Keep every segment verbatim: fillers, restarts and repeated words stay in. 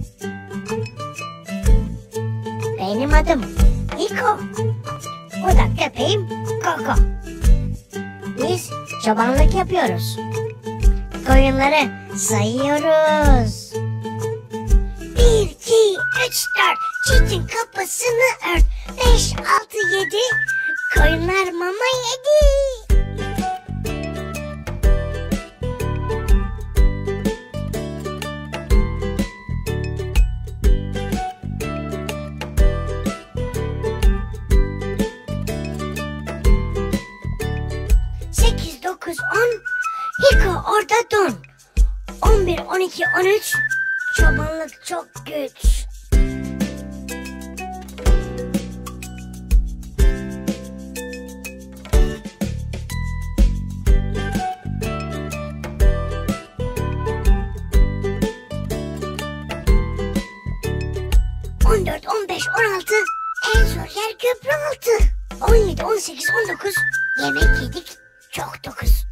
Benim adım Niko. Bu da köpeğim Koko. Biz çobanlık yapıyoruz. Koyunları sayıyoruz. Bir, iki, üç, dört. Çitin kapısını ört. Beş, altı, yedi. Koyunlar mama yedi. Sekiz, dokuz, on. Hiko orada don. On bir, on iki, on üç. Çobanlık çok güç. On dört, on beş, on altı. En zor yer köprü altı. On yedi, on sekiz, on dokuz. Yemek yedik çok dokuz.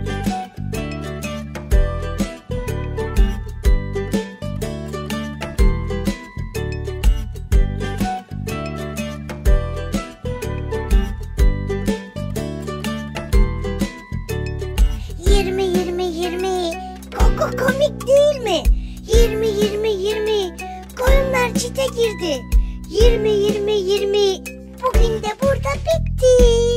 Yirmi, yirmi, yirmi. Koko komik değil mi? Yirmi, yirmi, yirmi. Koyunlar çite girdi. Yirmi, yirmi, yirmi. Bugün de burada bitti.